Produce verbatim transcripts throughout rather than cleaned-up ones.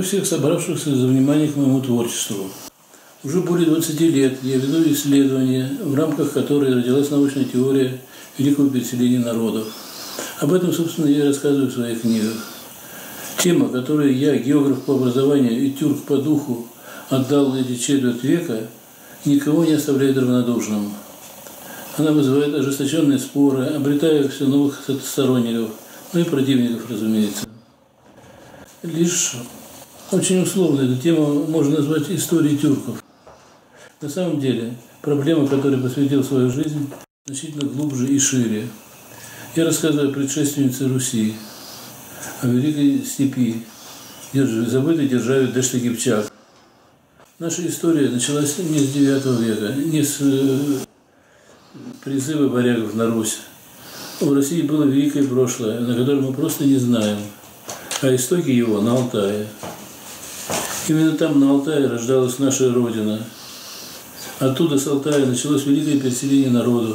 всех собравшихся за внимание к моему творчеству. Уже более двадцати лет я веду исследования, в рамках которой родилась научная теория великого переселения народов. Об этом, собственно, я и рассказываю в своих книгах. Тема, которую я, географ по образованию и тюрк по духу, отдал эти четверть века, никого не оставляет равнодушным. Она вызывает ожесточенные споры, обретая все новых сторонников, ну и противников, разумеется. Лишь очень условно эту тему можно назвать историей тюрков. На самом деле, проблема, которой посвятил свою жизнь, значительно глубже и шире. Я рассказываю о предшественнице Руси, о великой степи, забытой державе Дэшты-Кипчак. Наша история началась не с девятого века, не с призыва варягов на Русь. В России было великое прошлое, на которое мы просто не знаем, а истоки его на Алтае. Именно там, на Алтае, рождалась наша Родина. Оттуда, с Алтая, началось великое переселение народов,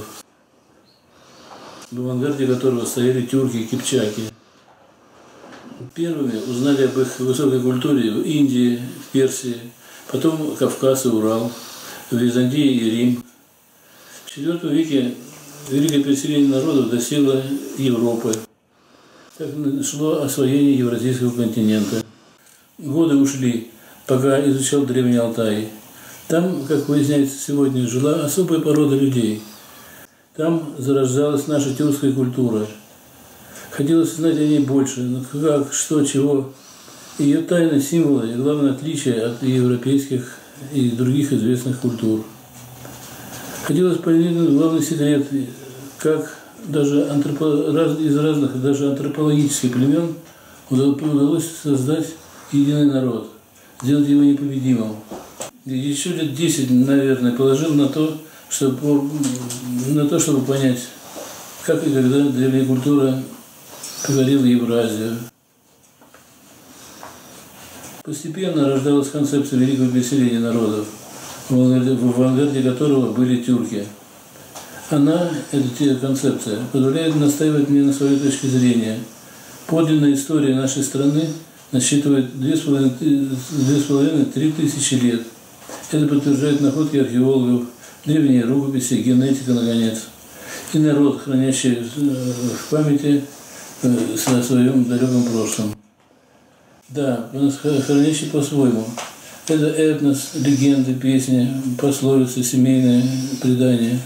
в авангарде которого стояли тюрки и кипчаки. Первыми узнали об их высокой культуре в Индии, в Персии, потом Кавказ и Урал, в Византии и Рим. В четвёртом веке великое переселение народов достигло Европы. Так шло освоение Евразийского континента. Годы ушли, пока изучал Древний Алтай. Там, как выясняется сегодня, жила особая порода людей. Там зарождалась наша тюркская культура. Хотелось знать о ней больше, но как, что, чего. Ее тайны, символы и, главное, отличия от европейских и других известных культур. Хотелось понять главный секрет, как даже антроpo... из разных, даже антропологических племен удалось создать единый народ, сделать его непобедимым. Еще лет десять, наверное, положил на то, чтобы, на то, чтобы понять, как и когда древняя культура покорила Евразию. Постепенно рождалась концепция великого переселения народов, в авангарде которого были тюрки. Она, эта концепция, позволяет настаивать мне на своей точке зрения. Подлинная история нашей страны насчитывает две с половиной-три тысячи лет. Это подтверждает находки археологов, древние рукописи, генетика, наконец. И народ, хранящий в памяти о своем далеком прошлом. Да, хранящий по-своему. Это этнос, легенды, песни, пословицы, семейные предания.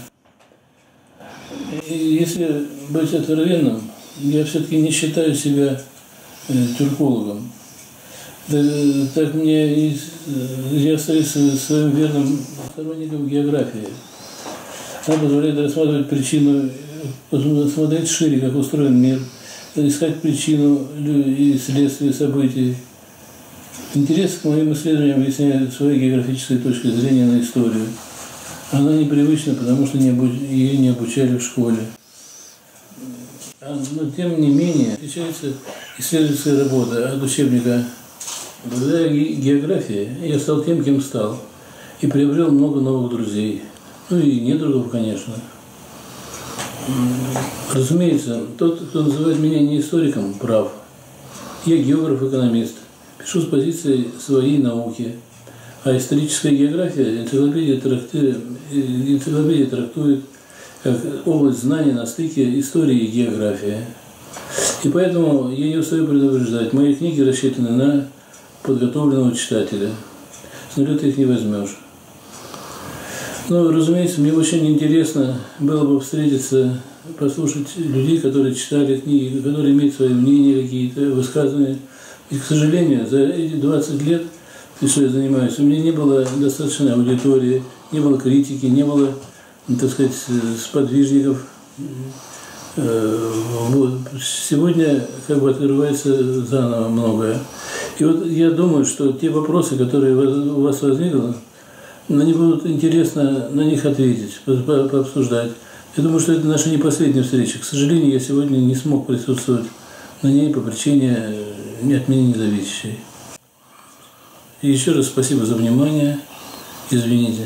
И если быть откровенным, я все-таки не считаю себя тюркологом. Так мне я остаюсь своим верным сторонником географии. Она позволяет рассматривать причину, смотреть шире, как устроен мир, искать причину и следствие событий. Интерес к моим исследованиям объясняет своей географической точкой зрения на историю. Она непривычна, потому что не обуч... ее не обучали в школе. Но тем не менее отличается исследовательская работа от учебника. Благодаря географии я стал тем, кем стал, и приобрел много новых друзей. Ну и недругов, конечно. Разумеется, тот, кто называет меня не историком, прав. Я географ-экономист, пишу с позиции своей науки. А историческая география энциклопедия трактует, энциклопедия трактует как область знаний на стыке истории и географии. И поэтому я не устаю предупреждать, мои книги рассчитаны на подготовленного читателя. С нуля ты их не возьмешь. Но, разумеется, мне очень интересно было бы встретиться, послушать людей, которые читали книги, которые имеют свои мнения какие-то, высказывания. И, к сожалению, за эти двадцать лет, что я занимаюсь, у меня не было достаточной аудитории, не было критики, не было, так сказать, сподвижников. Вот. Сегодня как бы открывается заново многое. И вот я думаю, что те вопросы, которые у вас возникли, они будут интересно на них ответить, пообсуждать. Я думаю, что это наша не последняя встреча. К сожалению, я сегодня не смог присутствовать на ней по причине не от меня не зависящей. И еще раз спасибо за внимание. Извините.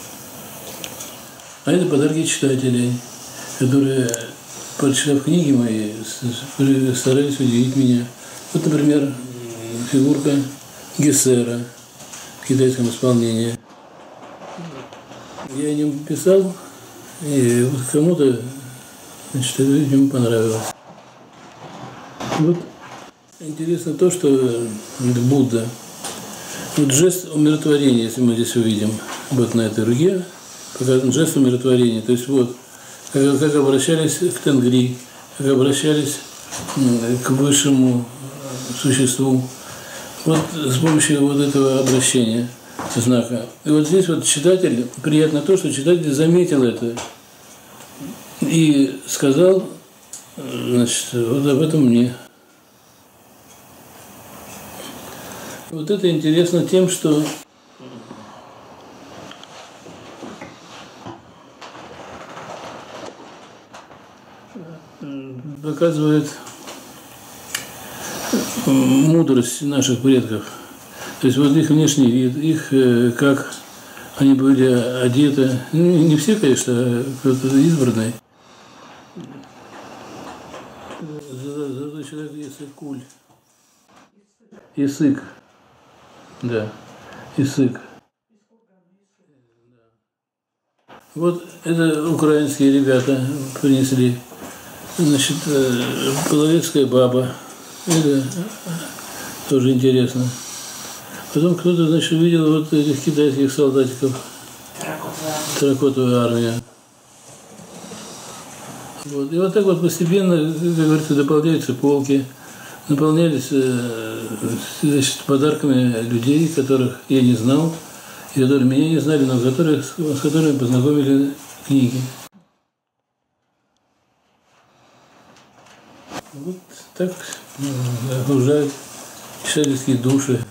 А это подарки читателей, которые, прочитав книги мои, старались удивить меня. Вот, например, фигурка Гессера в китайском исполнении. Я о нем писал, и вот кому-то, значит, ему понравилось. Вот интересно то, что Будда, вот жест умиротворения, если мы здесь увидим, вот на этой руке, показан жест умиротворения, то есть вот, как, как обращались к Тенгри, как обращались к высшему существу, вот с помощью вот этого обращения знака. И вот здесь вот читатель, приятно то, что читатель заметил это и сказал, значит, вот об этом мне. Вот это интересно тем, что показывает мудрость наших предков. То есть вот их внешний вид, их, как они были одеты, ну, не все, конечно, а кто-то избранный. Золотой человек Исык-Куль. Исык. Да, Исык. Вот это украинские ребята принесли. Значит, половецкая баба. Это тоже интересно. Потом кто-то, значит, увидел вот этих китайских солдатиков. Терракотовая армия. Вот. И вот так вот постепенно, как говорится, дополняются полки. Наполнялись, значит, подарками людей, которых я не знал, и которые меня не знали, но которых, с которыми познакомили книги. Вот так окружают читательские души.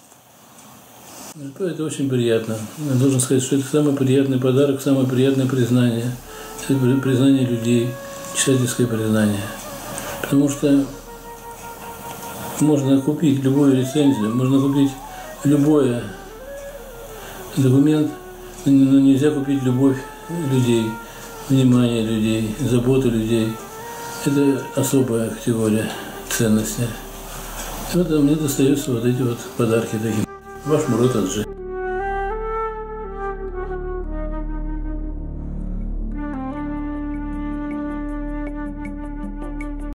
Это очень приятно. Я должен сказать, что это самый приятный подарок, самое приятное признание. Это признание людей, читательское признание. Потому что можно купить любую рецензию, можно купить любой документ, но нельзя купить любовь людей, внимание людей, заботу людей. Это особая категория ценности. И вот мне достаются вот эти вот подарки такие. Ваш Мурат Аджи.